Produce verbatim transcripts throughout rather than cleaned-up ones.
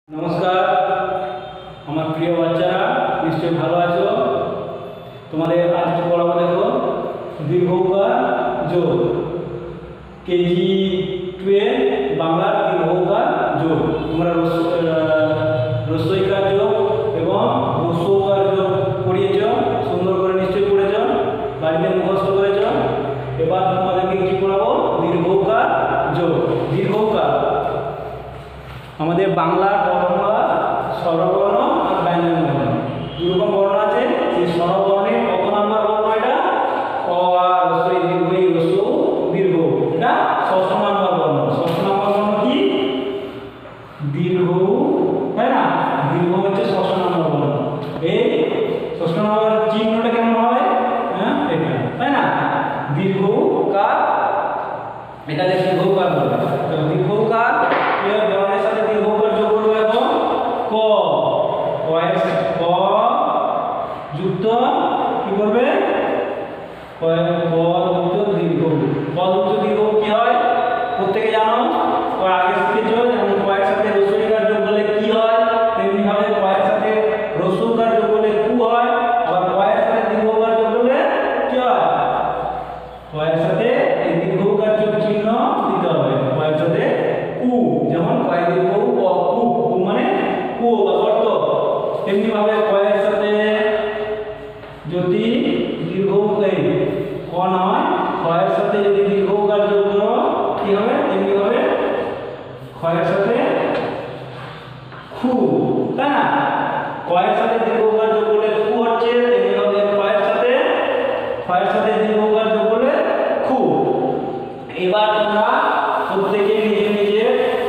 नमस्कार আমার প্রিয় বাচ্চারা নিশ্চয়ই ভালো আছো। তোমাদের আজকে পড়াবো দেখো দীর্ঘ উকার যোগ কেজি টুয়েলভ বাংলার দীর্ঘ উকার যোগ। তোমরা রস্বইকার যোগ এবং হ্রস্ব উকার যোগ পড়িয়েছ, সুন্দর করে নিশ্চয়ই পড়েছ, বাড়িতে মুখস্থ করেছ। এবার তোমাদেরকে কি পড়াবো? দীর্ঘ উকার যোগ। দীর্ঘ উকার আমাদের বাংলার বর্ণমালা স্বরবর্ণ আর ব্যঞ্জন বর্ণ দুই রকম বর্ণ আছে। সেই স্বরবর্ণের কত নাম্বার বর্ণ? এটা ক আ রস্বই দীর্ঘ ই হ্রস্ব দীর্ঘ, এটা ষষ্ঠ নাম্বার বর্ণ। ষষ্ঠ নাম্বার বর্ণ কি? দীর্ঘ, তাই না? দীর্ঘ হচ্ছে ষষ্ঠ নাম্বার বর্ণ। এই ষষ্ঠ নাম্বার চিহ্নটা কেমন হবে? হ্যাঁ, এটা, তাই না? দীর্ঘ কার, এটাকে দীর্ঘ কার বলে। তো দীর্ঘ কার বর্ণের সাথে দীর্ঘ উকার যোগ করবো এখন ক ক এর সাথে ক যুক্ত কি করবে? ক ক যুক্ত দীর্ঘ। ক যুক্ত দীর্ঘ কি হয় প্রত্যেকে জানো, ক আগে শিখেছো। যেমন ক এর সাথে হ্রস্বইকার যোগ করলে কি হয়, তেমনি ভাবে ক এর সাথে হ্রস্ব উকার যোগ করলে কু হয়। আবার ক এর সাথে দীর্ঘ উকার যোগ করলে কি হয়? ক এর সাথে এই দীর্ঘ উকার যোগ চিহ্ন দিতে হবে। ক এর সাথে কু, যেমন কয় দীর্ঘ ক কু, কু মানে কু বা গর্ত। তেমনি ভাবে ক এর সাথে যদি দীর্ঘ এই ক নয়, খ এর সাথে যদি দীর্ঘ উকার যোগ করো কি হবে? তেমনি হবে খ এর সাথে খু, তাই না? ক এর সাথে দীর্ঘ উকার যোগ করলে খু হচ্ছে, তেমনি ভাবে খ এর সাথে খ এর সাথে দীর্ঘ উকার যোগ করলে খু। এবার তোমরা প্রত্যেকে নিজে নিজে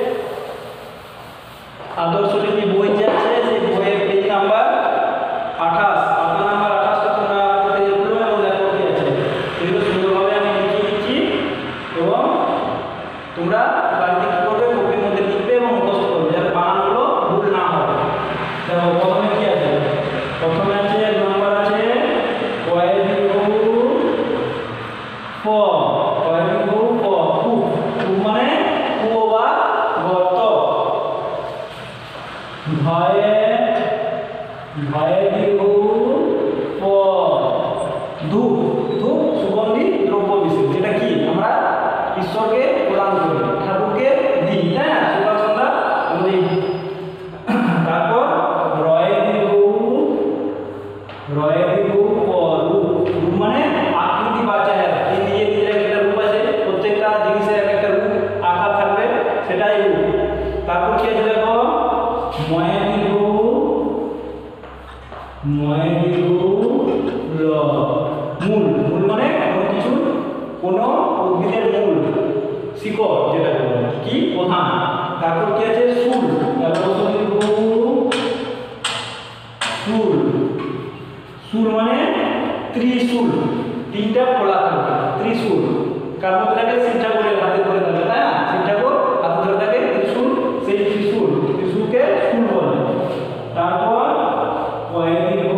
আদর্শ লিপি বই যে আছে সেই বইয়ের পেজ নাম্বার আঠাশ, পাতা নাম্বার আঠাশটা তোমরা প্রত্যেকে খুলো এবং দেখো কি আছে। এগুলো সুন্দরভাবে আমি লিখে দিচ্ছি এবং তোমরা বাড়িতে কি করবে? কপির মধ্যে লিখবে এবং মুখস্থ করবে যাতে বানানগুলো ভুল না হয়। দেখো প্রথমে কি আছে? প্রথমে আছে এক নাম্বার আছে কয় দীর্ঘ প, কয় দীর্ঘ প কু, কু মানে কুয়ো বা গর্ত। ভয়ে ভয়ে দীর্ঘ প, ধূপ, ধূপ সুগন্ধি দ্রব্য বিশেষ, যেটা কি আমরা ঈশ্বরকে প্রদান করি, ঠাকুরকে দিই, তাই না? সকাল সন্ধ্যা আমরা দিই। তারপর রয়ে দীর্ঘ রয়ে দীর্ঘ প, রূপ, রূপ মানে আকৃতি বা চেহারা। এই নিজে নিজের একটা রূপ আছে, প্রত্যেকটা জিনিসের একটা রূপ আকার থাকবে, সেটাই রূপ। তারপর কি আছে দেখো ময়ে দীর্ঘ ময়ে দীর্ঘ ল, মূল, মূল মানে কোনো কিছু, কোনো উদ্ভিদের মূল, শিকড়, যেটা বলে কি প্রধান। তারপর কি আছে সুর, তারপর দীর্ঘ সুর, সুর মানে ত্রিশূল, তিনটা ফলা থাকে ত্রিশূল। কার মধ্যে থাকে? শিব ঠাকুরের হাতে ধরে থাকে, তাই না? শিব ঠাকুর হাতে ধরে থাকে ত্রিশূল, সেই ত্রিশূল, ত্রিশূলকে শূল বলে। তারপর কয় দীর্ঘ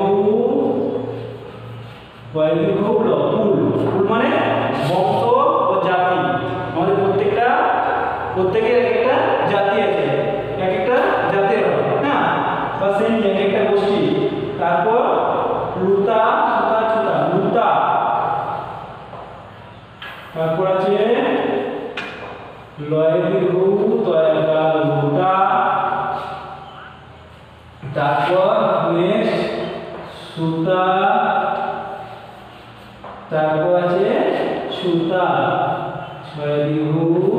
কয় দীর্ঘ ল, কুল, কুল মানে বংশ ও জাতি। আমাদের প্রত্যেকটা প্রত্যেকের এক একটা জাতি আছে, এক একটা জাতের, না বা সেই এক একটা গোষ্ঠী। তারপর লুতা সুতা ছুতা, লুতা। তারপর আছে লয় দীর্ঘ তয়কা লুতা। তারপর নেক্সট সুতা, তারপর আছে সুতা, ছয় দীর্ঘ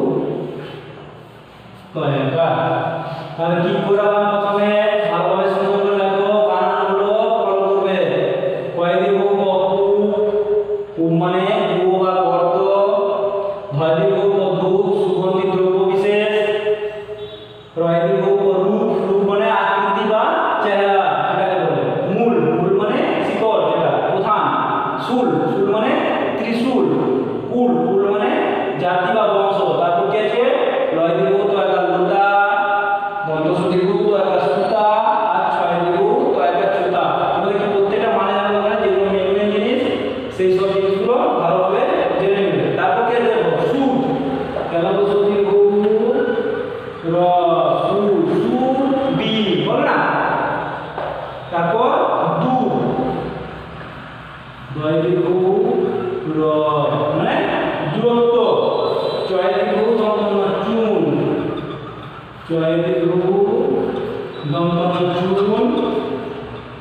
তয়কা। তাহলে কি করালাম? প্রথমে ভালোভাবে সুন্দর করে দেখো, বানানগুলো ফলো করবে। কয় দীর্ঘ ক কু, কু মানে কুয়ো বা গর্ত। ধয় দীর্ঘ ক ধূপ, সুগন্ধি দ্রব্য বিশেষ। রয় দীর্ঘ ক রূপ, রূপ মানে আকৃতি বা চেহারা, যেটাকে বলে। মূল, মূল মানে শিকড়, যেটা প্রধান। শূল, শূল মানে ত্রিশূল। কুল, কুল মানে জাতি বা বংশ। তারপর কি আছে? লয় দীর্ঘ তয়কা লুতা, দন্তস দীর্ঘ তয়কা সুতা, আর ছয় দীর্ঘ তয়কা ছুতা। আমাদের কি প্রত্যেকটা মানে জানতে হবে, যেগুলো মেন জিনিস সেই সব জিনিসগুলো ভালোভাবে জেনে নেবে। তারপর কি আছে? সুর, দন্তস দীর্ঘ র, সুর, সুর বি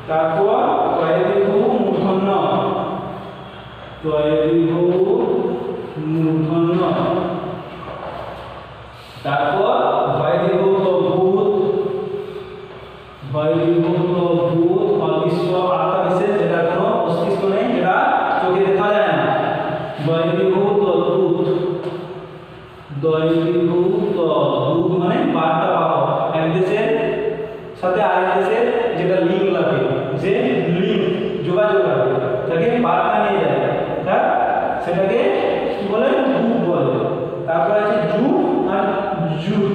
তারপর তয়ে দীর্ঘ মূর্ধন্য তয়ে দীর্ঘ মূর্ধন্য তারপর ভয়ে দীর্ঘ ভূত ভয়ে দীর্ঘ ভূত অদৃশ্য আত্মা বিশেষ যেটা কোনো অস্তিত্ব নেই যেটা চোখে দেখা যায় না ভয়ে দীর্ঘ ভূত দয়ে দীর্ঘ ভূত মানে বার্তা পাওয়া এক দেশের সাথে আরেক দেশের যেটা লিঙ্ক লাগে যে লিঙ্ক যোগাযোগ লাগে তাকে বার্তা নিয়ে যায় তা সেটাকে কি বলে দূত বলে তারপর আছে যুগ আর যুত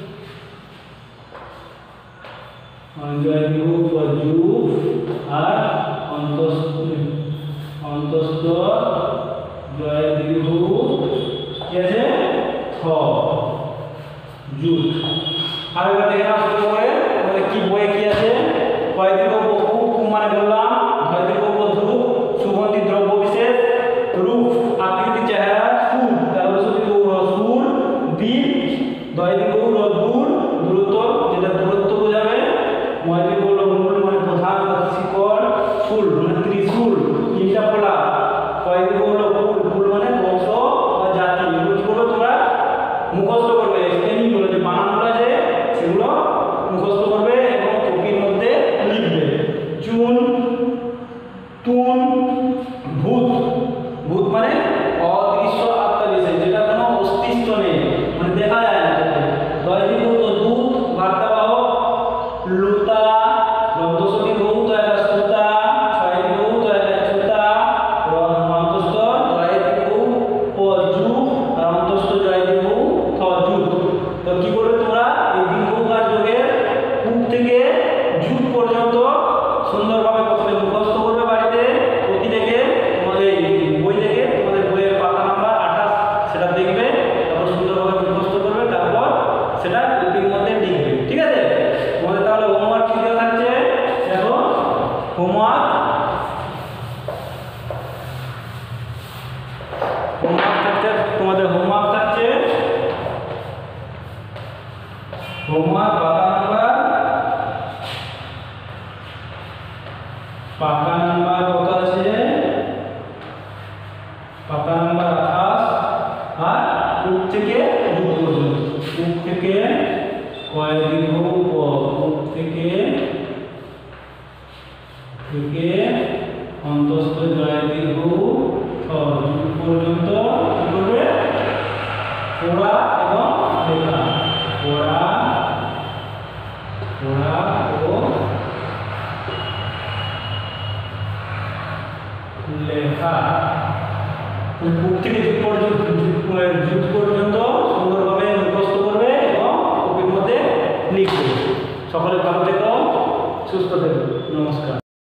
জয় যুগ বা যুগ আর অন্তস্থ অন্তস্থ জয় দীর্ঘ কি আছে থ যুত আর এবার দেখে নাও শুরু করে তাহলে কি বইয়ে কি আছে কয় দীর্ঘ খুব মানে বললাম ভয় দীর্ঘ ধূপ সুগন্ধি দ্রব্য বিশেষ রূপ আকৃতি চেহারা সুর তারপর সত্যি সুর দ্বীপ দয় দীর্ঘ দূর দূরত্ব যেটা দূরত্ব বোঝাবে ময় দীর্ঘ মূল মানে প্রধান শিকড় ফুল মানে ত্রিশূল তিনটা ফোলা কয় দীর্ঘ ফুল ফুল মানে বংশ বা জাতি এগুলো কি করবে তোমরা মুখস্থ করবে স্পেলিং গুলো যে বানানগুলো আছে সেগুলো মুখস্থ করবে এবং কপির মধ্যে লিখবে চুন তুন ভূত ভূত মানে অদৃশ্য আত্মা বিশেষ যেটা কোনো অস্তিত্ব নেই মানে দেখা যায় না দয় দীর্ঘ দূত বার্তাবাহক লুতা দন্তস্বতী ভূত একটা সুতা ছয় দীর্ঘ একটা সুতা অন্তস্থ জয় দীর্ঘ যুগ আর অন্তস্থ জয় দীর্ঘ থ যুগ তো কি করবে তোমরা এই দীর্ঘকার যোগের কূপ থেকে যুগ পর্যন্ত সুন্দরভাবে প্রথমে মুখস্থ করবে বাড়িতে প্রতি দেখে তোমাদের বই দেখে তোমাদের বইয়ের পাতা নাম্বার আঠাশ সেটা দেখবে তারপর সুন্দরভাবে মুখস্থ করবে তারপর সেটা কপির মধ্যে লিখবে ঠিক আছে তোমাদের তাহলে হোমওয়ার্ক কি দেওয়া থাকছে দেখো হোমওয়ার্ক হোমওয়ার্ক থাকছে তোমাদের হোমওয়ার্ক থাকছে হোমওয়ার্ক পাতা নাম্বার পাতা